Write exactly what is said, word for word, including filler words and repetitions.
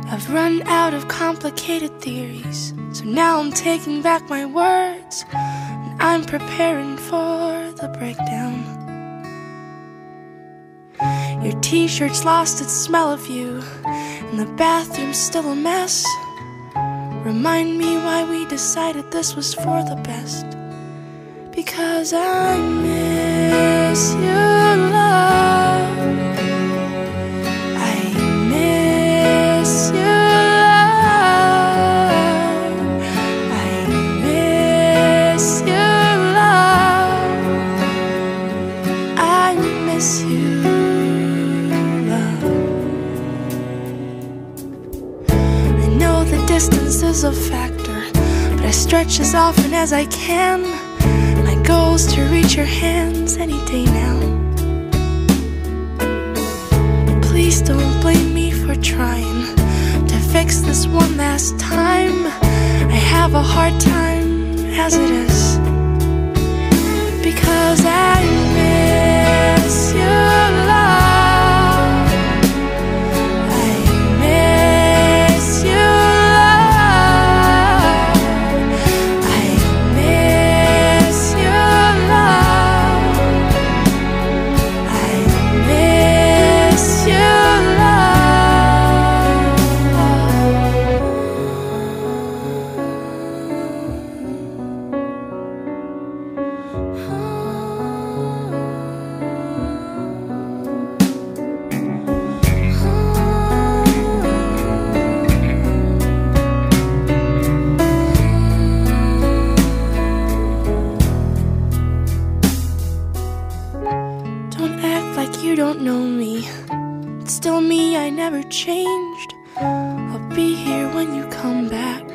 I've run out of complicated theories, so now I'm taking back my words, and I'm preparing for the breakdown. Your t-shirt's lost its smell of you, and the bathroom's still a mess. Remind me why we decided this was for the best. Because I miss you, love. I miss you, love. I miss you, love. I miss you, love. I know the distance is a factor, but I stretch as often as I can. My goal's to reach your hands any day now. Please don't blame me for trying to fix this one last time. I have a hard time as it is, because I miss you, love. You don't know me, it's still me, I never changed. I'll be here when you come back.